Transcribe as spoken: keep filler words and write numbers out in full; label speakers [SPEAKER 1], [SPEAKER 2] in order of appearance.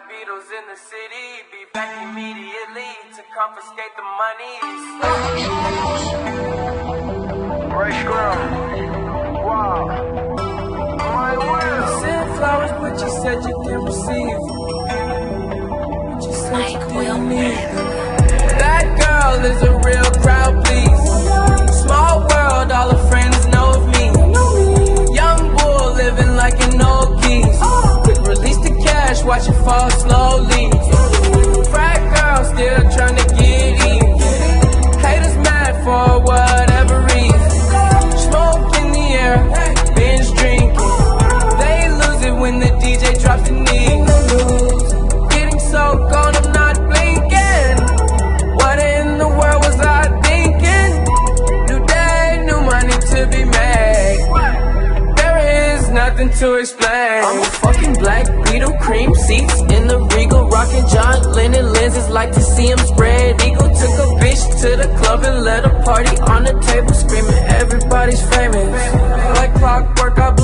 [SPEAKER 1] Beatles in the city, be back immediately to confiscate the money.
[SPEAKER 2] Right scrum. Wow. My will.
[SPEAKER 1] Sent flowers, but you said you didn't receive. But you said you didn't need. That girl is a real crowd, please. Small world, all her friends know of me. Young bull living like an old geese. Quick release the cash, watch it fall slowly. Frat girl still trying to get in. Haters mad for whatever reason. Smoke in the air, binge drinking. They lose it when the D J drops the knee. Getting so gone, I'm not blinking. What in the world was I thinking? New day, new money to be made. There is nothing to explain. I'm a fucking black Beetle, cream seats in the Regal, rocking John Lennon lenses, like to see him spread eagle. Took a bitch to the club and let a party on the table, screaming everybody's famous. Like clockwork, I